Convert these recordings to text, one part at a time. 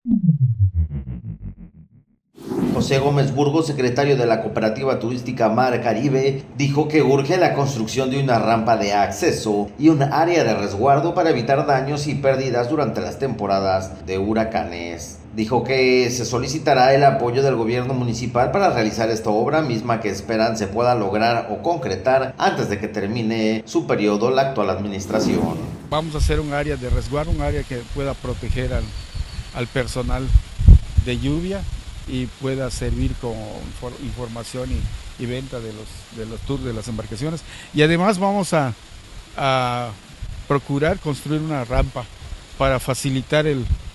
José Gómez Burgos, secretario de la Cooperativa Turística Mar Caribe, dijo que urge la construcción de una rampa de acceso y un área de resguardo para evitar daños y pérdidas durante las temporadas de huracanes. Dijo que se solicitará el apoyo del gobierno municipal para realizar esta obra, misma que esperan se pueda lograr o concretar antes de que termine su periodo la actual administración. Vamos a hacer un área de resguardo, un área que pueda proteger al personal de lluvia y pueda servir como información y venta de los tours de las embarcaciones. Y además vamos a procurar construir una rampa para facilitar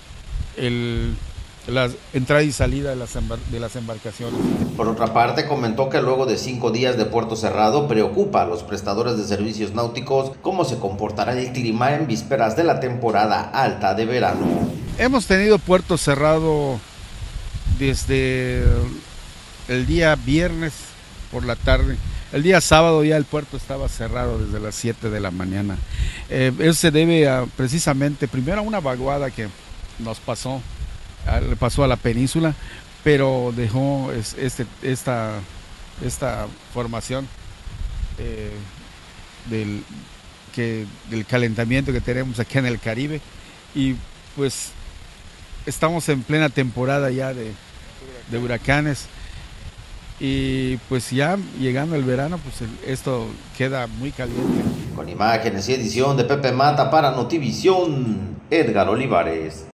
la entrada y salida de las embarcaciones. Por otra parte, comentó que luego de 5 días de puerto cerrado preocupa a los prestadores de servicios náuticos cómo se comportará el clima en vísperas de la temporada alta de verano. Hemos tenido puerto cerrado desde el día viernes por la tarde. El día sábado ya el puerto estaba cerrado desde las 7 de la mañana. Eso se debe precisamente primero a una vaguada que nos le pasó a la península, pero dejó esta formación del calentamiento que tenemos aquí en el Caribe, y pues estamos en plena temporada ya de huracanes, y pues ya llegando el verano, pues esto queda muy caliente. Con imágenes y edición de Pepe Mata para Notivisión, Edgar Olivares.